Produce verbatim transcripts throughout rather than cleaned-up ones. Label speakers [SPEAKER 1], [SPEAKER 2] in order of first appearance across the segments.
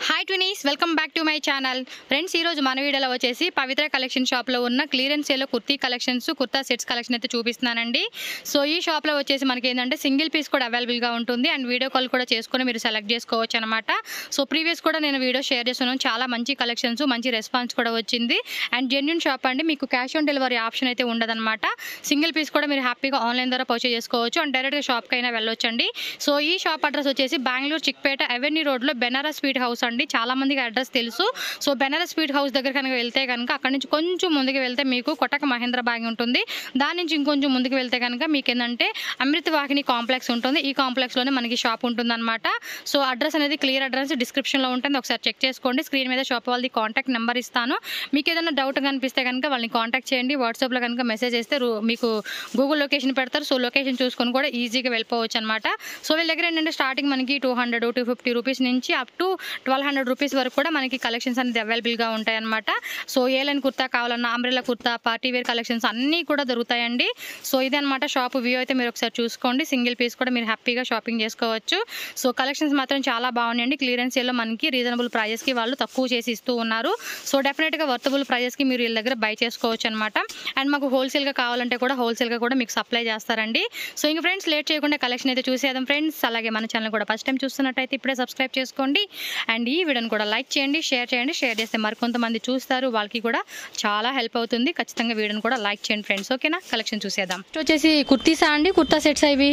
[SPEAKER 1] Hi twinnies, welcome back to my channel. Friends, ఈ రోజు మన వీడియోలో వచ్చేసి పవిత్ర కలెక్షన్ షాప్లో ఉన్న క్లియరెన్స్ సేల్లో kurti collections, kurta sets collection అయితే చూపిస్తున్నానండి. సో ఈ షాప్లో వచ్చేసి మనకి ఏంటంటే సింగిల్ పీస్ కూడా అవైలబుల్గా ఉంటుంది అండ్ వీడియో కాల్ కూడా చేసుకొని మీరు సెలెక్ట్ చేసుకోవచ్చు అనమాట. సో ప్రీవియస్ కూడా నేను వీడియో షేర్ చేస్తున్నాను, చాలా మంచి కలెక్షన్స్, మంచి రెస్పాన్స్ కూడా వచ్చింది అండ్ జెన్యూన్ షాప్ అండి. మీకు క్యాష్ ఆన్ డెలివరీ ఆప్షన్ అయితే ఉండదన్నమాట. సింగిల్ పీస్ కూడా మీరు హ్యాపీగా ఆన్లైన్ ద్వారా పర్చేజ్ చేసుకోవచ్చు అండ్ డైరెక్ట్గా షాప్కి అయినా వెళ్ళొచ్చండి. సో ఈ షాప్ అడ్రస్ వచ్చేసి బెంగళూరు చిక్పేట అవెన్యూ రోడ్లో బెనారస్ స్వీట్ హౌస్ అండి. చాలా మందికి అడ్రస్ తెలుసు. సో బెనారస్ స్వీట్ హౌస్ దగ్గర కనుక వెళ్తే కనుక అక్కడ నుంచి కొంచెం ముందుకు వెళ్తే మీకు కోtak మహీంద్రా బ్యాగ్ ఉంటుంది. దాని నుంచి ఇంకొంచెం ముందుకు వెళ్తే కనుక మీకు ఏంటంటే amrith vahini కాంప్లెక్స్ ఉంటుంది. ఈ కాంప్లెక్స్లోనే మనకి షాప్ ఉంటుందన్నమాట. సో అడ్రస్ అనేది క్లియర్ అడ్రస్ డిస్క్రిప్షన్లో ఉంటుంది, ఒకసారి చెక్ చేసుకోండి. స్క్రీన్ మీద షాప్ వాళ్ళది కాంటాక్ట్ నెంబర్ ఇస్తాను. మీకు ఏదైనా డౌట్ కనిపిస్తే కనుక వాళ్ళని కాంటాక్ట్ చేయండి. వాట్సాప్లో కనుక మెసేజ్ చేస్తే మీకు గూగుల్ లొకేషన్ పెడతారు. సో లొకేషన్ చూసుకొని కూడా ఈజీగా వెళ్ళిపోవచ్చు అనమాట. సో వీళ్ళ దగ్గర ఏంటంటే స్టార్టింగ్ మనకి two hundred two fifty rupees నుంచి up to twelve hundred rupees వరకు కూడా మనకి కలెక్షన్స్ అనేది అవైలబుల్గా ఉంటాయి అనమాట. సో ఏ లైన్ కుర్తా కావాలన్నా, umbrella kurta, party wear collections అన్నీ కూడా దొరుకుతాయండి. సో ఇదే అనమాట షాప్ వ్యూ అయితే మీరు ఒకసారి చూసుకోండి. సింగిల్ పీస్ కూడా మీరు హ్యాపీగా షాపింగ్ చేసుకోవచ్చు. సో కలెక్షన్స్ మాత్రం చాలా బాగున్నాయండి. క్లియరెన్స్ సేల్లో మనకి రీజనబుల్ ప్రైజెస్కి వాళ్ళు తక్కువ చేసి ఇస్తూ ఉన్నారు. సో డెఫినెట్గా వర్తబుల్ ప్రైజెస్కి మీరు వీళ్ళ దగ్గర బై చేసుకోవచ్చు అనమాట. అండ్ మాకు హోల్సేల్గా కావాలంటే కూడా హోల్సేల్గా కూడా మీకు సప్లై చేస్తారండి. సో ఇంక ఫ్రెండ్స్, లేట్ చేయకుండా కలెక్షన్ అయితే చూసేద్దాం ఫ్రెండ్స్. అలాగే మన ఛానల్ కూడా ఫస్ట్ టైం చూస్తున్నట్టయితే ఇప్పుడే సబ్స్క్రైబ్ చేసుకోండి అండ్ ఈ వీడియోని కూడా లైక్ చేయండి, షేర్ చేయండి. షేర్ చేస్తే మరికొంతమంది చూస్తారు, వాళ్ళకి కూడా చాలా హెల్ప్ అవుతుంది. ఖచ్చితంగా వీడియోని కూడా లైక్ చేయండి ఫ్రెండ్స్. ఓకేనా, కలెక్షన్ చూసేద్దాం. వచ్చేసి కుర్తీసా అండి, కుర్తా సెట్స్ అవి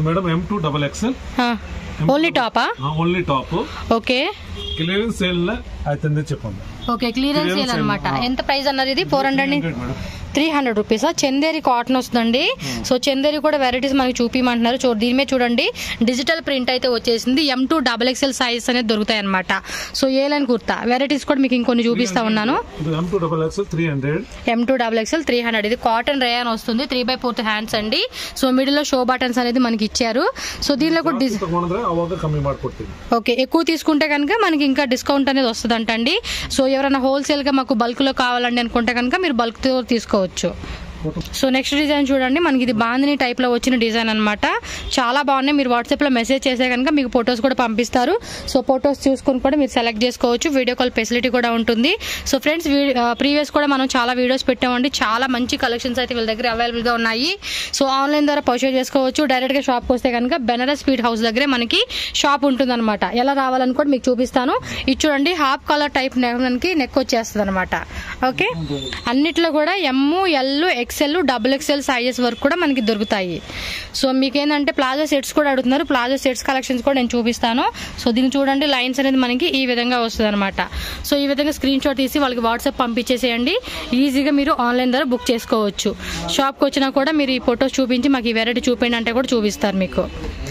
[SPEAKER 1] ఓన్లీ టాపా?
[SPEAKER 2] Only top.
[SPEAKER 1] Okay,
[SPEAKER 2] clearance sale అయితే చెప్పండి.
[SPEAKER 1] ఓకే, క్లియరెన్స్ సేల్ అనమాట. ఎంత ప్రైస్ అన్నారు ఇది? ఫోర్ హండ్రెడ్ త్రీ హండ్రెడ్ రూపీసా? చందేరి కాటన్ వస్తుందండి. సో చందేరి కూడా వెరైటీస్ మనకి చూపించమంటున్నారు. చూ దీని మీద చూడండి, డిజిటల్ ప్రింట్ అయితే వచ్చేసింది. M two double XL size అనేది దొరుకుతాయి అనమాట. So A line kurta varieties కూడా మీకు ఇంకొన్ని చూపిస్తా ఉన్నాను. M two double XL three hundred ఇది కాటన్ రేయాన్ వస్తుంది. త్రీ బై ఫోర్త్ హ్యాండ్స్ అండి. సో మిడిల్ లో షో బటన్స్ అనేది మనకి ఇచ్చారు. సో దీనిలో కూడా ఓకే, ఎక్కువ తీసుకుంటే కనుక మనకి ఇంకా డిస్కౌంట్ అనేది వస్తుంది అంటండి. సో ఎవరైనా హోల్సేల్ గా మాకు బల్క్ లో కావాలండి అనుకుంటే కనుక మీరు బల్క్ తో తీసుకోవచ్చు. సో నెక్స్ట్ డిజైన్ చూడండి, మనకి ఇది బాందిని టైప్ లో వచ్చిన డిజైన్ అనమాట. చాలా బాగున్నాయి. మీరు వాట్సాప్ లో మెసేజ్ చేసే కనుక మీకు ఫొటోస్ కూడా పంపిస్తారు. సో ఫొటోస్ చూసుకొని కూడా మీరు సెలెక్ట్ చేసుకోవచ్చు. వీడియో కాల్ ఫెసిలిటీ కూడా ఉంటుంది. సో ఫ్రెండ్స్, ప్రీవియస్ కూడా మనం చాలా వీడియోస్ పెట్టామండి. చాలా మంచి కలెక్షన్స్ అయితే వీళ్ళ దగ్గర అవైలబుల్ గా ఉన్నాయి. సో ఆన్లైన్ ద్వారా పర్చేజ్ చేసుకోవచ్చు. డైరెక్ట్ గా షాప్ వస్తే కనుక బెనారస్ స్వీట్ హౌస్ దగ్గరే మనకి షాప్ ఉంటుంది అనమాట. ఎలా రావాలని కూడా మీకు చూపిస్తాను. ఇది చూడండి, half colour type neck neck వచ్చేస్తుంది అనమాట. ఓకే, అన్నిట్లో కూడా M, L, XL, double XL sizes వరకు కూడా మనకి దొరుకుతాయి. సో మీకు ఏంటంటే ప్లాజో సెట్స్ కూడా అడుగుతున్నారు. ప్లాజో సెట్స్ కలెక్షన్స్ కూడా నేను చూపిస్తాను. సో దీన్ని చూడండి, లైన్స్ అనేది మనకి ఈ విధంగా వస్తుంది అనమాట. సో ఈ విధంగా స్క్రీన్ షాట్ తీసి వాళ్ళకి వాట్సాప్ పంపించేసేయండి. ఈజీగా మీరు ఆన్లైన్ ద్వారా బుక్ చేసుకోవచ్చు. షాప్కి వచ్చినా కూడా మీరు ఈ ఫొటోస్ చూపించి మాకు ఈ వెరైటీ చూపించండి అంటే కూడా చూపిస్తారు మీకు.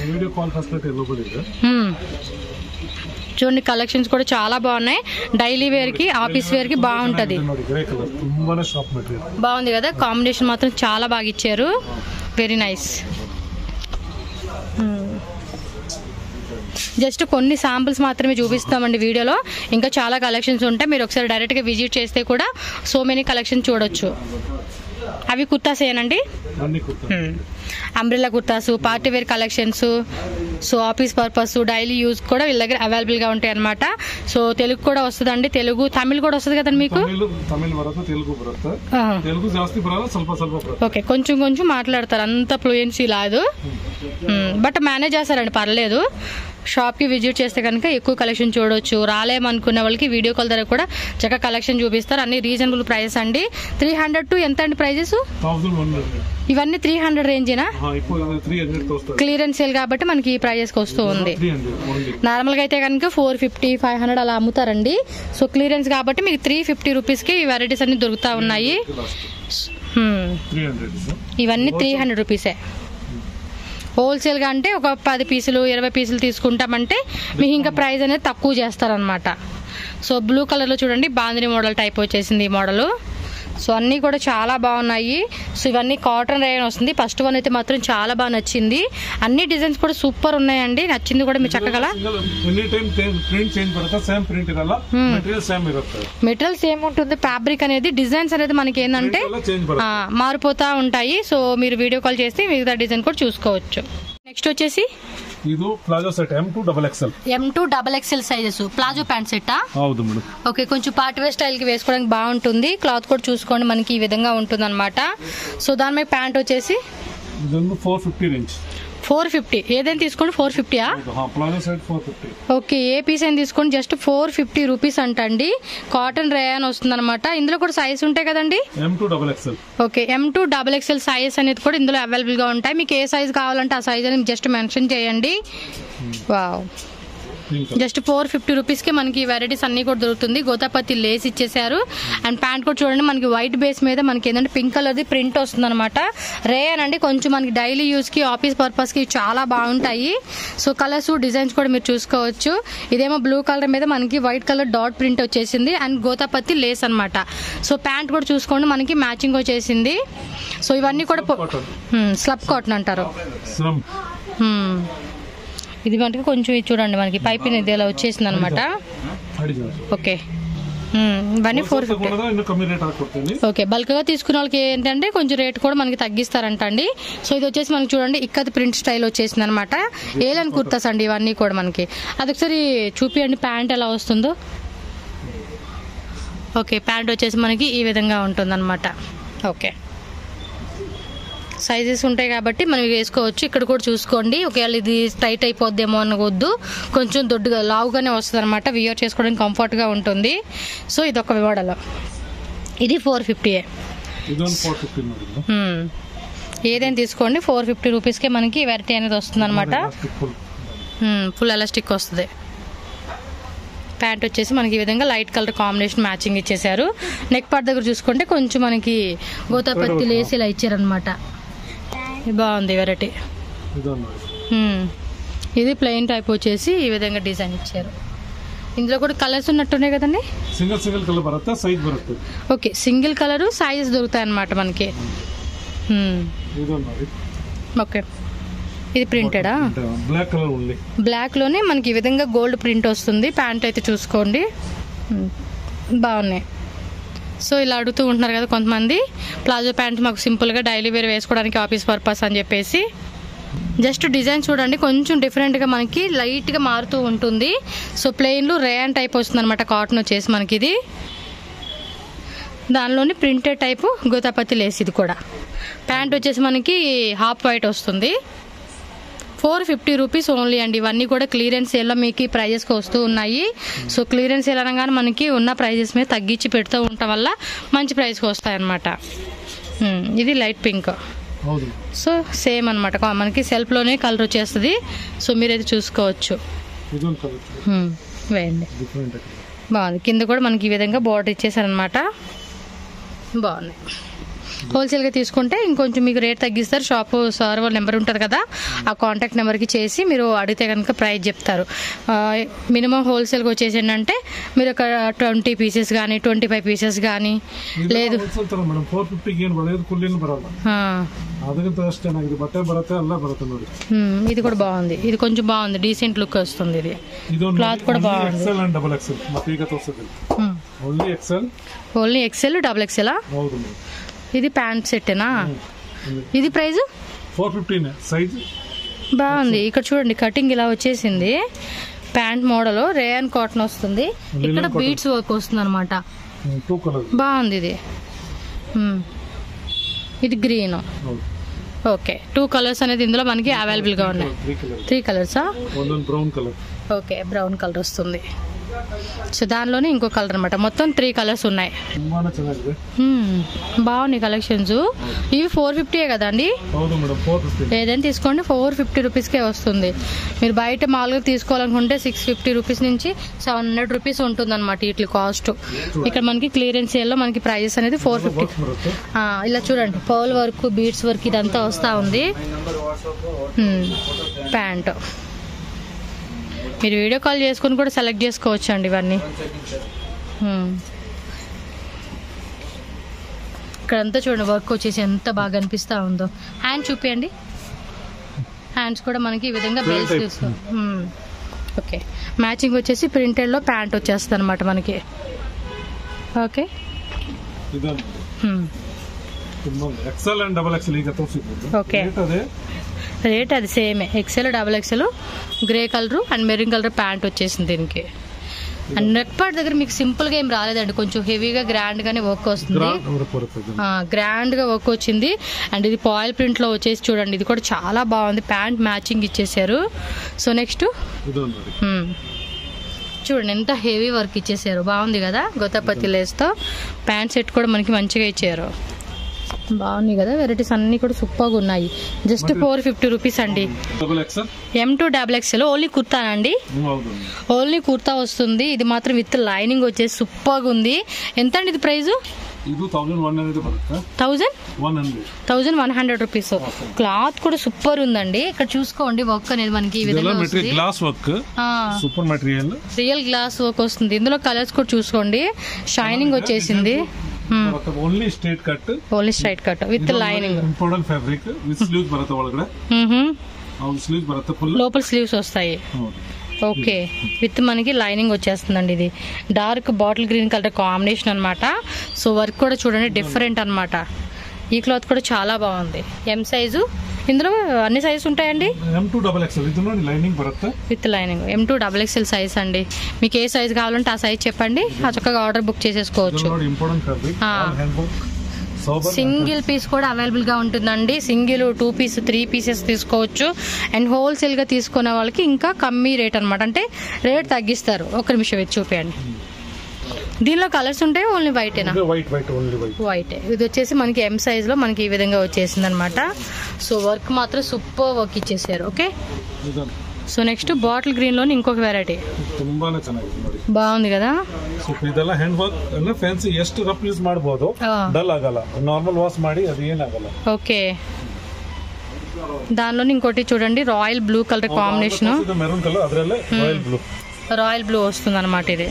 [SPEAKER 1] చూడండి, కలెక్షన్స్ కూడా చాలా బాగున్నాయి. డైలీ వేర్ కి, ఆఫీస్ వేర్ కి బాగుంటది. బాగుంది కదా, కాంబినేషన్ మాత్రం చాలా బాగా ఇచ్చారు. Very nice. జస్ట్ కొన్ని శాంపుల్స్ మాత్రమే చూపిస్తామండి వీడియోలో. ఇంకా చాలా కలెక్షన్స్ ఉంటాయి. మీరు ఒకసారి డైరెక్ట్ గా విజిట్ చేస్తే కూడా సో మెనీ కలెక్షన్ చూడొచ్చు. అవి కుర్తాసేనండి, అంబ్రెల్లా కుర్తాసు, party wear collections, so office purpose, daily use కూడా వీళ్ళ దగ్గర అవైలబుల్ గా ఉంటాయి అనమాట. సో తెలుగు కూడా వస్తుందండి, తెలుగు తమిళ్ కూడా వస్తుంది కదండి మీకు. ఓకే, కొంచెం కొంచెం మాట్లాడతారు, అంత ఫ్లూయెన్సీ లేదు, బట్ మేనేజ్ చేస్తారండి, పర్లేదు. షాప్ కి విజిట్ చేస్తే కనుక ఎక్కువ కలెక్షన్ చూడొచ్చు. రాలేమనుకున్న వాళ్ళకి వీడియో కాల్ ద్వారా కూడా చక్కగా కలెక్షన్ చూపిస్తారు. అన్ని రీజనబుల్ ప్రైజెస్ అండి. త్రీ హండ్రెడ్ టు ఎంత అండి ప్రైజెస్? ఇవన్నీ త్రీ హండ్రెడ్ రేంజేనా? క్లియరెన్స్ సేల్ కాబట్టి మనకి ఈ ప్రైజెస్ కి వస్తూ ఉంది. నార్మల్ గా అయితే కనుక ఫోర్ ఫిఫ్టీ ఫైవ్ హండ్రెడ్ అలా అమ్ముతారండి. సో క్లియరెన్స్ కాబట్టి మీకు త్రీ ఫిఫ్టీ రూపీస్ కి వెరైటీస్ అన్ని దొరుకుతా ఉన్నాయి. ఇవన్నీ త్రీ హండ్రెడ్ రూపీసే. హోల్సేల్గా అంటే ఒక పది పీసులు ఇరవై పీసులు తీసుకుంటామంటే మీకు ఇంకా ప్రైస్ అనేది తక్కువ చేస్తారనమాట. సో బ్లూ కలర్లో చూడండి, బాందిని మోడల్ టైప్ వచ్చేసింది ఈ మోడలు. సో అన్నీ కూడా చాలా బాగున్నాయి. సో ఇవన్నీ కాటన్ రేయన్ వస్తుంది. ఫస్ట్ వన్ అయితే మాత్రం చాలా బాగా నచ్చింది. అన్ని డిజైన్స్ కూడా సూపర్ ఉన్నాయండి. నచ్చింది కూడా మీరు చక్కగా. మెటీరియల్ సేమ్ ఉంటుంది, ఫ్యాబ్రిక్ అనేది, డిజైన్స్ అనేది మనకి ఏంటంటే మారిపోతా ఉంటాయి. సో మీరు వీడియో కాల్ చేస్తే మిగతా డిజైన్ కూడా చూసుకోవచ్చు. నెక్స్ట్ వచ్చేసి
[SPEAKER 2] ಇದು palazzo set M to double XL
[SPEAKER 1] M two double XL sizes palazzo pant సెట్టా?
[SPEAKER 2] ಹೌದು ಮೇಡಮ್.
[SPEAKER 1] ఓకే, కొంచెం పార్టీ వేర్ స్టైల్ కి వేసుకోవడానికి బాగుంటుంది. క్లాత్ కూడా చూసుకోండి మనకి ఈ విధంగా ఉంటుంది అనమాట. సో దాని మీద ప్యాంట్ వచ్చేసి
[SPEAKER 2] ಇದನ್ನು four fifty range.
[SPEAKER 1] Four fifty ఏదైనా తీసుకోండి. ఫోర్ ఫిఫ్టీయా?
[SPEAKER 2] Palazzo set four fifty.
[SPEAKER 1] Okay, ఏ పీస్ అయినా తీసుకోండి జస్ట్ ఫోర్ ఫిఫ్టీ రూపీస్ అంటండి. కాటన్ రేయాన్ వస్తుంది అనమాట. ఇందులో కూడా సైజ్ ఉంటాయి కదండి.
[SPEAKER 2] M two double XL.
[SPEAKER 1] Okay, M two double XL size అనేది కూడా ఇందులో అవైలబుల్ గా ఉంటాయి. మీకు ఏ సైజ్ కావాలంటే ఆ సైజ్ అనేది జస్ట్ మెన్షన్ చేయండి. Wow, just four fifty rupees కి మనకి వెరైటీస్ అన్ని కూడా దొరుకుతుంది. గోతాపత్తి లేస్ ఇచ్చేసారు. అండ్ ప్యాంట్ కూడా చూడండి మనకి వైట్ బేస్ మీద మనకి ఏంటంటే పింక్ కలర్ ది ప్రింట్ వస్తుంది అనమాట. రేయన్ అండి, కొంచెం మనకి డైలీ యూస్ కి ఆఫీస్ పర్పస్ కి చాలా బాగుంటాయి. సో కలర్స్ డిజైన్స్ కూడా మీరు చూసుకోవచ్చు. ఇదేమో బ్లూ కలర్ మీద మనకి వైట్ కలర్ డాట్ ప్రింట్ వచ్చేసింది అండ్ గోతాపత్తి లేస్ అనమాట. సో ప్యాంట్ కూడా చూసుకోండి మనకి మ్యాచింగ్ వచ్చేసింది. సో ఇవన్నీ కూడా స్లబ్ కాటన్ అంటారు. ఇది మనకి కొంచెం చూడండి మనకి పైపింగ్ ఇది ఇలా వచ్చేసింది అనమాట. ఓకే, ఇవన్నీ ఫోర్ ఫిఫ్టీ. ఓకే, బల్క్ గా తీసుకున్న వాళ్ళకి ఏంటంటే కొంచెం రేట్ కూడా మనకి తగ్గిస్తారంట అండి. సో ఇది వచ్చేసి మనకి చూడండి ఇక్కత్ ప్రింట్ స్టైల్ వచ్చేసింది అనమాట. ఏలని కుర్తాస్ అండి ఇవన్నీ కూడా మనకి. అదొకసారి చూపియండి ప్యాంట్ ఎలా వస్తుందో. ఓకే, ప్యాంట్ వచ్చేసి మనకి ఈ విధంగా ఉంటుంది అనమాట. ఓకే, సైజెస్ ఉంటాయి కాబట్టి మనం వేసుకోవచ్చు. ఇక్కడ కూడా చూసుకోండి, ఒకవేళ ఇది టైట్ అయిపోద్దేమో అనవద్దు, కొంచెం దొడ్డుగా లావుగానే వస్తుంది అనమాట. వియర్ చేసుకోవడానికి కంఫర్ట్గా ఉంటుంది. సో ఇది ఒక మోడల్, ఇది ఫోర్ ఫిఫ్టీ. ఏదైనా తీసుకోండి ఫోర్ ఫిఫ్టీ రూపీస్కే మనకి వెరైటీ అనేది వస్తుంది అనమాట. ఫుల్ ఎలాస్టిక్ వస్తుంది. ప్యాంట్ వచ్చేసి మనకి ఈ విధంగా లైట్ కలర్ కాంబినేషన్ మ్యాచింగ్ ఇచ్చేసారు. నెక్ పార్ట్ దగ్గర చూసుకుంటే కొంచెం మనకి గోతాపత్తి లేసి ఇలా ఇచ్చారనమాట. బాగుంది వెరైటీ. ఇది ప్లెయిన్ టైప్ వచ్చేసి ఈ విధంగా డిజైన్ ఇచ్చారు. ఇందులో కూడా కలర్స్ ఉన్నట్టున్నాయి కదండి.
[SPEAKER 2] సింగిల్ సింగిల్ కలర్ బರುತ್ತೆ, సైజ్ బರುತ್ತೆ.
[SPEAKER 1] ఓకే, సింగిల్ కలర్ సైజ్ దొరుకుతాయి అన్నమాట మనకి. ఓకే, ఇది ప్రింటెడా?
[SPEAKER 2] బ్లాక్ కలర్ ఉంది.
[SPEAKER 1] బ్లాక్ లోనే మనకి ఈ విధంగా గోల్డ్ ప్రింట్ వస్తుంది. ప్యాంట్ అయితే చూసుకోండి బాగున్నాయి. సో ఇలా అడుగుతూ ఉంటున్నారు కదా కొంతమంది, ప్లాజో ప్యాంట్ మాకు సింపుల్గా డైలీ వేర్ వేసుకోవడానికి ఆఫీస్ పర్పస్ అని చెప్పేసి. జస్ట్ డిజైన్ చూడండి కొంచెం డిఫరెంట్గా మనకి లైట్గా మారుతూ ఉంటుంది. సో ప్లెయిన్లో రేయాన్ టైప్ వస్తుంది అనమాట. కాటన్ వచ్చేసి మనకి ఇది, దానిలోని ప్రింటెడ్ టైపు గోతాపత్తి లేస్. ఇది కూడా ప్యాంట్ వచ్చేసి మనకి హాఫ్ వైట్ వస్తుంది. ఫోర్ ఫిఫ్టీ రూపీస్ ఓన్లీ అండి. ఇవన్నీ కూడా క్లియరెన్స్ సేల్లో మీకు ప్రైజెస్కి వస్తూ ఉన్నాయి. సో క్లియరెన్స్ సేల్ అనగానే మనకి ఉన్న ప్రైజెస్ మీద తగ్గించి పెడుతూ ఉండటం వల్ల మంచి ప్రైస్కి వస్తాయన్నమాట. ఇది లైట్ పింక్. సో సేమ్ అనమాట మనకి సెల్ఫ్లోనే కలర్ వచ్చేస్తుంది. సో మీరైతే చూసుకోవచ్చు. వేయండి, బాగుంది. కింద కూడా మనకి ఈ విధంగా బోర్డర్ ఇచ్చేసారనమాట. బాగుంది. హోల్సేల్గా తీసుకుంటే ఇంకొంచెం మీకు రేట్ తగ్గిస్తారు. షాపు సార్ వాళ్ళ నెంబర్ ఉంటుంది కదా, ఆ కాంటాక్ట్ నెంబర్కి చేసి మీరు అడిగితే కనుక ప్రైస్ చెప్తారు. మినిమం హోల్సేల్గా వచ్చేసి ఏంటంటే మీరు ఒక ట్వంటీ పీసెస్ కానీ ట్వంటీ ఫైవ్ పీసెస్ కానీ లేదు. ఇది కూడా బాగుంది. ఇది కొంచెం బాగుంది, డీసెంట్ లుక్ వస్తుంది. ఇది క్లాత్ కూడా బాగుంది. Only XL double XL. ఇది ప్యాంట్ సెట్టేనా? ఇది ప్రైస్
[SPEAKER 2] ఫోర్ ఫిఫ్టీ. సైజ్
[SPEAKER 1] బాగుంది. ఇక్కడ చూడండి కటింగ్ ఇలా వచ్చేసింది. ప్యాంట్ మోడల్ రేయాన్ కాటన్ వస్తుంది. ఇక్కడ బీట్స్ వర్క్ వస్తుంది అనమాట. బాగుంది. ఇది ఇది గ్రీన్. ఓకే, టూ కలర్స్ అనేది ఇందులో మనకి అవైలబుల్ గా ఉన్నాయి. త్రీ కలర్సా? ఓకే, బ్రౌన్ కలర్ వస్తుంది. సో దానిలోనే ఇంకో కలర్ అనమాట. మొత్తం త్రీ కలర్స్ ఉన్నాయి. బాగున్నాయి కలెక్షన్స్. ఇవి ఫోర్ ఫిఫ్టీయే కదా అండి? ఏదైనా తీసుకోండి ఫోర్ ఫిఫ్టీ రూపీస్కే వస్తుంది. మీరు బయట మామూలుగా తీసుకోవాలనుకుంటే సిక్స్ ఫిఫ్టీ రూపీస్ నుంచి సెవెన్ హండ్రెడ్ రూపీస్ ఉంటుంది అనమాట వీటి కాస్ట్. ఇక్కడ మనకి క్లియరెన్స్ సేల్లో మనకి ప్రైజెస్ అనేది ఫోర్ ఫిఫ్టీ. ఇలా చూడండి పర్ల్ వర్క్ బీడ్స్ వర్క్ ఇదంతా వస్తూ ఉంది. ప్యాంట్ మీరు వీడియో కాల్ చేసుకుని కూడా సెలెక్ట్ చేసుకోవచ్చు అండి ఇవన్నీ. ఇక్కడంతా చూడండి వర్క్ వచ్చేసి ఎంత బాగా అనిపిస్తూ ఉందో. హ్యాండ్ చూపియండి. హ్యాండ్స్ కూడా మనకి ఈ విధంగా బెల్ట్స్ తీసుకో. ఓకే, మ్యాచింగ్ వచ్చేసి ప్రింటెడ్లో ప్యాంట్ వచ్చేస్తుంది అనమాట మనకి. ఓకే, ఓకే రేట్ అది సేమే, XL double XL grey colour and maroon colour pant వచ్చేసింది దీనికి. అండ్ నెక్ పార్ట్ దగ్గర మీకు సింపుల్ గా ఏం రాలేదండి, కొంచెం హెవీగా గ్రాండ్ గానే వర్క్ వస్తుంది, గ్రాండ్ గా వర్క్ వచ్చింది. అండ్ ఇది పాయిల్ ప్రింట్ లో వచ్చేసి చూడండి, ఇది కూడా చాలా బాగుంది, ప్యాంట్ మ్యాచింగ్ ఇచ్చేసారు. సో నెక్స్ట్ చూడండి ఎంత హెవీ వర్క్ ఇచ్చేసారు, బాగుంది కదా. గొత్తపత్తి లేస్తో ప్యాంట్ సెట్ కూడా మనకి మంచిగా ఇచ్చారు, బాగున్నాయి కదా. వెరైటీస్ అన్ని కూడా సూపర్గా ఉన్నాయి. జస్ట్ ఫోర్ ఫిఫ్టీ రూపీస్ అండి. M to double XL only kurta అండి, ఓన్లీ కుర్తా వస్తుంది. ఇది మాత్రం విత్ లైనింగ్ వచ్చేసి సూపర్గా ఉంది. ఎంత అండి ఇది price? Thousand one hundred rupees. Cloth కూడా సూపర్ ఉందండి. ఇక్కడ చూసుకోండి వర్క్ అనేది మనకి ఈ విధంగా రియల్ గ్లాస్ వర్క్ వస్తుంది. ఇందులో కలర్స్ కూడా చూసుకోండి, షైనింగ్ వచ్చేసింది.
[SPEAKER 2] Only straight cut,
[SPEAKER 1] only straight cut with lining,
[SPEAKER 2] important fabric with sleeves బರುತ್ತೆ ಒಳಗಡೆ. స్లీవ్స్ బರುತ್ತೆ ఫుల్, లోపల
[SPEAKER 1] స్లీవ్స్ వస్తాయి. ఓకే, విత్ మనకి లైనింగ్ వచ్చేస్తుందండి. ఇది dark bottle green colour combination అనమాట. సో వర్క్ కూడా చూడండి డిఫరెంట్ అనమాట. ఈ క్లాత్ కూడా చాలా బాగుంది. ఎం సైజు, ఇందులో అన్ని సైజు ఉంటాయండి.
[SPEAKER 2] M to double XL
[SPEAKER 1] with lining, M to double XL size అండి. మీకు ఏ సైజ్ కావాలంటే ఆ సైజ్ చెప్పండి, ఆ చక్కగా ఆర్డర్ బుక్ చేసేసుకోవచ్చు. సింగిల్ పీస్ కూడా అవైలబుల్ గా ఉంటుందండి. Single, two piece, three pieces తీసుకోవచ్చు. అండ్ హోల్సేల్ గా తీసుకునే వాళ్ళకి ఇంకా కమ్మీ రేట్ అనమాట, అంటే రేట్ తగ్గిస్తారు. ఒక నిమిషం ఇది చూపించండి. దీనిలో కలర్స్ ఉంటాయి, ఓన్లీ వైటేనా? వైట్. ఇది వచ్చేసి మనకి ఎం సైజ్ లో మనకి ఈ విధంగా వచ్చేసింది అనమాట. సో వర్క్ మాత్రం సూపర్ వర్క్ ఇచ్చేసారు. Okay, so next bottle green లోని ఇంకొక వెరైటీ బాగుంది కదా.
[SPEAKER 2] ಇದೆಲ್ಲ ಹ್ಯಾಂಡ್ ವರ್ಕ್ ಅಲ್ಲ, ಫ್ಯಾನ್ಸಿ ಎಷ್ಟು ರಫ್ ಯೂಸ್ ಮಾಡಬಹುದು, ಡಲ್ ಆಗಲ್ಲ, ನಾರ್ಮಲ್ ವಾಶ್ ಮಾಡಿ ಅದು ಏನಾಗಲ್ಲ.
[SPEAKER 1] ఓకే, దానిలో ఇంకోటి చూడండి, royal blue colour combination,
[SPEAKER 2] maroon colour, అదరಲ್ಲೇ రాయల్ బ్లూ,
[SPEAKER 1] రాయల్ బ్లూ వస్తుంది అనమాట. ఇది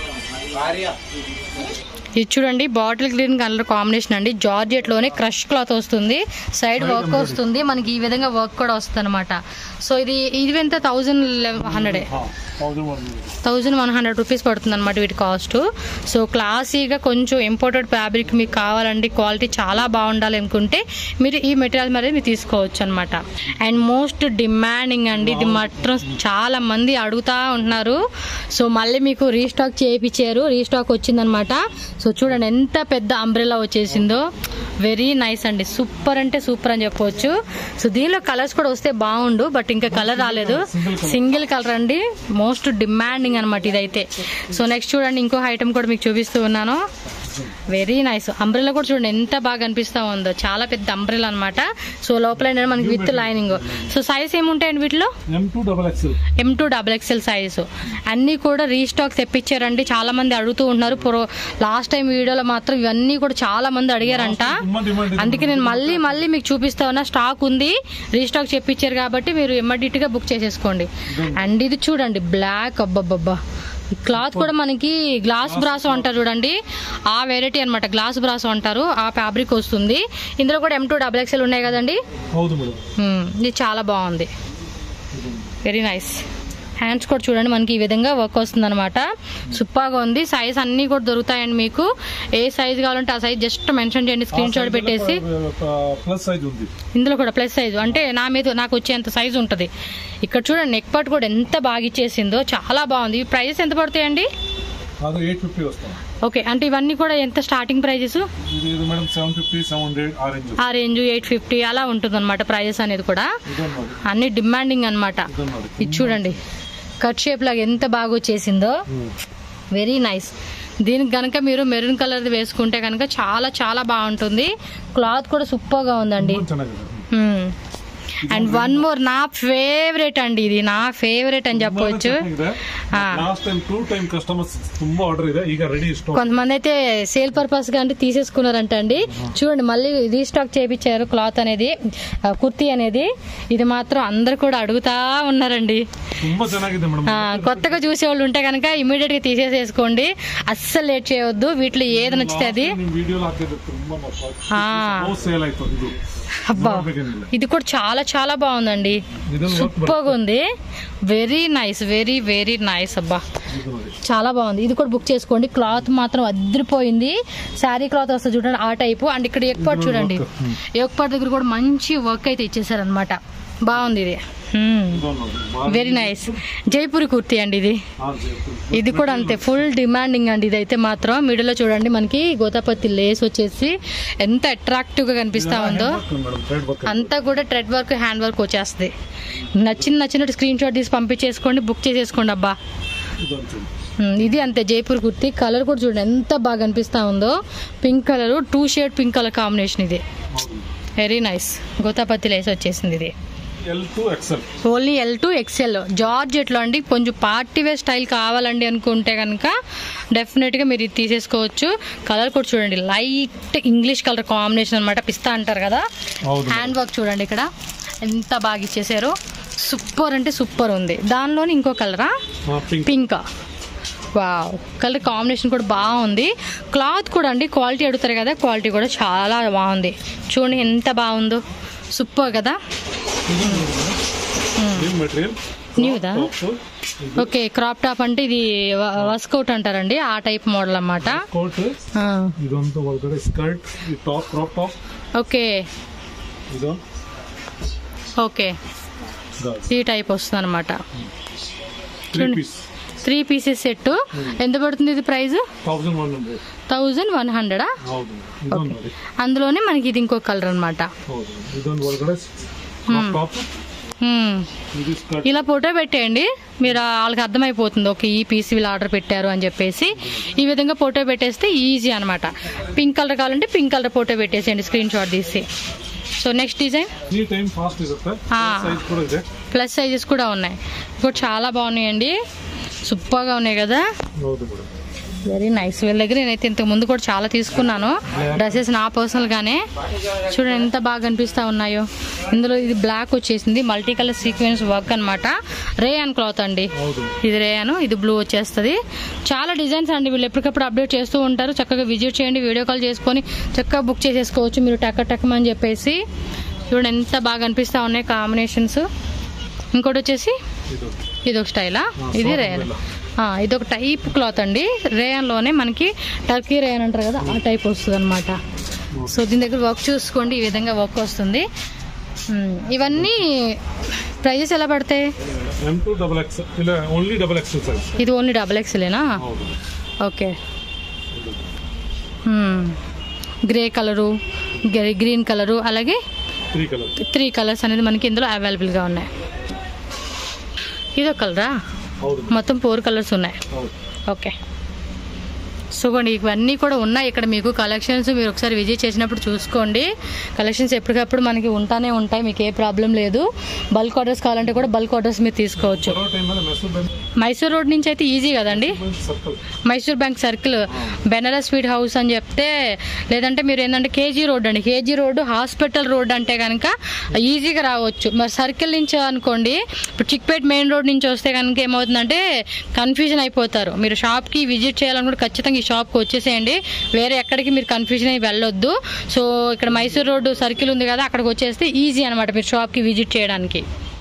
[SPEAKER 1] ఇది చూడండి బాటిల్ గ్రీన్ కలర్ కాంబినేషన్ అండి. జార్జెట్ లోనే క్రష్ క్లాత్ వస్తుంది, సైడ్ వర్క్ వస్తుంది మనకి, ఈ విధంగా వర్క్ కూడా వస్తుంది అనమాట. సో ఇది ఇది ఎంత? Thousand hundred thousand one hundred rupees పడుతుంది అనమాట వీటి కాస్ట్. సో క్లాసీగా కొంచెం ఇంపోర్టెడ్ ఫ్యాబ్రిక్ మీకు కావాలండి, క్వాలిటీ చాలా బాగుండాలి అనుకుంటే మీరు ఈ మెటీరియల్ మరి మీరు తీసుకోవచ్చు అనమాట. అండ్ మోస్ట్ డిమాండింగ్ అండి, ఇది మాత్రం చాలా మంది అడుగుతా ఉంటున్నారు. సో మళ్ళీ మీకు రీస్టాక్ చేయించారు, రీస్టాక్ వచ్చిందనమాట. సో చూడండి ఎంత పెద్ద అంబ్రెల్లా వచ్చేసిందో, వెరీ నైస్ అండి, సూపర్ అంటే సూపర్ అని చెప్పవచ్చు. సో దీనిలో కలర్స్ కూడా వస్తే బాగుండు, బట్ ఇంకా కలర్ రాలేదు. సింగిల్ కలర్ అండి, మోస్ట్ డిమాండింగ్ అనమాట ఇదైతే. సో నెక్స్ట్ చూడండి ఇంకో ఐటమ్ కూడా మీకు చూపిస్తూ ఉన్నాను, వెరీ నైస్. అంబ్రెల్లా కూడా చూడండి ఎంత బాగా అనిపిస్తా ఉందో, చాలా పెద్ద అంబ్రెల్లా అనమాట. సో లోపల మనకి విత్ లైనింగ్. సో సైజ్ ఏముంటాయండి వీటిలో? M two double XL size. అన్ని కూడా రీస్టాక్ తెప్పించారండి, చాలా మంది అడుగుతూ ఉంటున్నారు. ప్రో లాస్ట్ టైం వీడియోలో మాత్రం ఇవన్నీ కూడా చాలా మంది అడిగారంట, అందుకే నేను మళ్ళీ మళ్ళీ మీకు చూపిస్తా ఉన్నా. స్టాక్ ఉంది, రీస్టాక్ చెప్పించారు కాబట్టి మీరు ఇమ్మీడియట్ గా బుక్ చేసేసుకోండి. అండ్ ఇది చూడండి బ్లాక్, అబ్బబ్బబ్బా, క్లాత్ కూడా మనకి గ్లాస్ బ్రాసో అంటారు చూడండి, ఆ వెరైటీ అనమాట. గ్లాస్ బ్రాసో అంటారు, ఆ ఫ్యాబ్రిక్ వస్తుంది. ఇందులో కూడా ఎం టూ డబుల్ ఎక్స్ఎల్ ఉన్నాయి కదండి. ఇది చాలా బాగుంది, వెరీ నైస్. హ్యాండ్స్ కూడా చూడండి మనకి ఈ విధంగా వర్క్ వస్తుంది అనమాట, సూపర్గా ఉంది. సైజ్ అన్ని కూడా దొరుకుతాయండి మీకు, ఏ సైజ్ కావాలంటే ఆ సైజ్ జస్ట్ మెన్షన్ చేయండి, స్క్రీన్ షాట్ పెట్టేసి. ఇందులో కూడా ప్లస్ సైజు అంటే నా మీద నాకు వచ్చేంత సైజు ఉంటుంది. ఇక్కడ చూడండి నెక్ పార్ట్ కూడా ఎంత బాగా ఇచ్చేసిందో, చాలా బాగుంది. ఈ ప్రైజెస్ ఎంత పడతాయండి? ఓకే, అంటే ఇవన్నీ కూడా ఎంత స్టార్టింగ్ ప్రైజెస్? ఆ రేంజ్ ఎయిట్ ఫిఫ్టీ అలా ఉంటుంది అనమాట ప్రైజెస్ అనేది కూడా. అన్ని డిమాండింగ్ అనమాట. ఇది చూడండి కట్ షేప్ లాగా ఎంత బాగా వచ్చేసిందో, వెరీ నైస్. దీనికి కనుక మీరు మెరూన్ కలర్ వేసుకుంటే కనుక చాలా చాలా బాగుంటుంది. క్లాత్ కూడా సూపర్ గా ఉందండి. అండ్ వన్ మోర్, నా ఫేవరెట్ అండి, ఇది నా ఫేవరెట్ అని చెప్పవచ్చు. కొంతమంది అయితే సేల్ పర్పస్ గా అంటే తీసేసుకున్నారంట అండి. చూడండి మళ్ళీ రీస్టాక్ చేయించారు క్లాత్ అనేది, కుర్తీ అనేది. ఇది మాత్రం అందరు కూడా అడుగుతా ఉన్నారండి. కొత్తగా చూసే వాళ్ళు ఉంటే కనుక ఇమీడియట్ గా తీసేసేసుకోండి, అస్సలు లేట్ చేయవద్దు. వీటిలో ఏది నచ్చితే అది. అబ్బా ఇది కూడా చాలా చాలా బాగుందండి, సూపర్ గా ఉంది, very nice, very very nice. అబ్బా చాలా బాగుంది. ఇది కూడా బుక్ చేసుకోండి. క్లాత్ మాత్రం అదిరిపోయింది, శారీ క్లాత్ వస్తుంది చూడండి ఆ టైపు. అండ్ ఇక్కడ ఎక్పాట్ చూడండి, ఎక్పాట్ దగ్గర కూడా మంచి వర్క్ అయితే ఇచ్చేసారు అనమాట. బాగుంది ఇది, వెరీ నైస్. జైపూరి కుర్తీ అండి ఇది. ఇది కూడా అంతే ఫుల్ డిమాండింగ్ అండి. ఇదైతే మాత్రం మిడిల్లో చూడండి మనకి గోతాపత్తి లేస్ వచ్చేసి ఎంత అట్రాక్టివ్ గా కనిపిస్తా ఉందో, అంతా కూడా థ్రెడ్ వర్క్ హ్యాండ్ వర్క్ వచ్చేస్తుంది. నచ్చిన నచ్చినట్టు స్క్రీన్ షాట్ తీసి పంపించేసుకోండి, బుక్ చేసేసుకోండి అబ్బా. ఇది అంతే జైపూర్ కుర్తీ. కలర్ కూడా చూడండి ఎంత బాగా కనిపిస్తా ఉందో, pink colour, two shade pink colour combination. ఇది వెరీ నైస్. గోతాపత్తి లేస్ వచ్చేసింది. ఇది ఓన్లీ ఎల్ టు ఎక్స్ఎల్ జార్జెట్లో అండి. కొంచెం పార్టీ వేర్ స్టైల్ కావాలండి అనుకుంటే కనుక డెఫినెట్గా మీరు ఇది తీసేసుకోవచ్చు. కలర్ కూడా చూడండి లైట్ ఇంగ్లీష్ కలర్ కాంబినేషన్ అనమాట, పిస్తా అంటారు కదా. హ్యాండ్ వర్క్ చూడండి ఇక్కడ ఎంత బాగా ఇచ్చేసారు, సూపర్ అంటే సూపర్ ఉంది. దానిలోని ఇంకో కలరా పింక్, వావ్ కలర్ కాంబినేషన్ కూడా బాగుంది. క్లాత్ కూడా అండి క్వాలిటీ అడుగుతారు కదా, క్వాలిటీ కూడా చాలా బాగుంది. చూడండి ఎంత బాగుందో, సూపర్ కదా. న్యూదా? ఓకే, క్రాప్ టాప్ అంటే ఇది వర్కౌట్ అంటారండి, ఆ టైప్ మోడల్ అన్నమాట. ఓకే ఓకే ఈ టైప్ వస్తుంది అనమాట. త్రీ పీసెస్ సెట్ ఎంత పడుతుంది ఇది ప్రైస్? Thousand one హండ్రెడా? అందులోనే మనకి ఇది ఇంకో కలర్ అనమాట. ఇలా ఫోటో పెట్టేయండి, మీరు వాళ్ళకి అర్థమైపోతుంది ఓకే ఈ పీస్ వీళ్ళు ఆర్డర్ పెట్టారు అని చెప్పేసి. ఈ విధంగా ఫోటో పెట్టేస్తే ఈజీ అనమాట. పింక్ కలర్ కావాలంటే పింక్ కలర్ ఫోటో పెట్టేసేయండి స్క్రీన్ షాట్ తీసి. So next design plus sizes కూడా ఉన్నాయి, ఇప్పుడు చాలా బాగున్నాయండి, సూపర్గా ఉన్నాయి కదా. Very nice. వీళ్ళ దగ్గర నేనైతే ఇంతకు ముందు కూడా చాలా తీసుకున్నాను డ్రెస్సెస్ నా పర్సనల్ గానే. చూడండి ఎంత బాగా కనిపిస్తా ఉన్నాయో. ఇందులో ఇది బ్లాక్ వచ్చేసింది, మల్టీ కలర్ సీక్వెన్స్ వర్క్ అనమాట. రేయాన్ క్లాత్ అండి, ఇది రేయాను, ఇది బ్లూ వచ్చేస్తుంది. చాలా డిజైన్స్ అండి, వీళ్ళు ఎప్పటికప్పుడు అప్డేట్ చేస్తూ ఉంటారు. చక్కగా విజిట్ చేయండి, వీడియో కాల్ చేసుకొని చక్కగా బుక్ చేసేసుకోవచ్చు మీరు టక్క టక్కమని చెప్పేసి. చూడండి ఎంత బాగా కనిపిస్తా ఉన్నాయి కాంబినేషన్స్. ఇంకోటి వచ్చేసి ఇది ఒక స్టైలా, ఇది రేయాన్, ఇది ఒక టైప్ క్లాత్ అండి. రేయాన్లోనే మనకి టర్కీ రేయాన్ అంటారు కదా, ఆ టైప్ వస్తుంది అనమాట. సో దీని దగ్గర వర్క్ చూసుకోండి, ఈ విధంగా వర్క్ వస్తుంది. ఇవన్నీ ప్రైజెస్ ఎలా పడతాయి? ఇది ఓన్లీ డబల్ ఎక్స్ఎలేనా? Okay. Grey colour, green colour, అలాగే త్రీ కలర్స్ అనేది మనకి ఇందులో అవైలబుల్గా ఉన్నాయి. ఇదో కలరా? మొత్తం ఫోర్ కలర్స్ ఉన్నాయి. ఓకే. సో ఇవన్నీ కూడా ఉన్నాయి ఇక్కడ మీకు కలెక్షన్స్. మీరు ఒకసారి విజిట్ చేసినప్పుడు చూసుకోండి. కలెక్షన్స్ ఎప్పటికప్పుడు మనకి ఉంటానే ఉంటాయి, మీకు ఏ ప్రాబ్లం లేదు. బల్క్ ఆర్డర్స్ కావాలంటే కూడా బల్క్ ఆర్డర్స్ మీరు తీసుకోవచ్చు. మైసూర్ రోడ్ నుంచి అయితే ఈజీ కదండి, Mysore bank circle, Banaras sweet house అని చెప్తే, లేదంటే మీరు ఏంటంటే కేజీ రోడ్ అండి, కేజీ రోడ్ హాస్పిటల్ రోడ్ అంటే కనుక ఈజీగా రావచ్చు. మరి సర్కిల్ నుంచి అనుకోండి, ఇప్పుడు చిక్పేట్ మెయిన్ రోడ్ నుంచి వస్తే కనుక ఏమవుతుందంటే కన్ఫ్యూజన్ అయిపోతారు. మీరు షాప్కి విజిట్ చేయాలనుకుంటే ఖచ్చితంగా ఈ షాప్కి వచ్చేసేయండి, వేరే ఎక్కడికి మీరు కన్ఫ్యూజన్ అయ్యి వెళ్ళొద్దు. సో ఇక్కడ మైసూర్ రోడ్డు సర్కిల్ ఉంది కదా, అక్కడికి వచ్చేస్తే ఈజీ అనమాట మీరు షాప్కి విజిట్ చేయడానికి.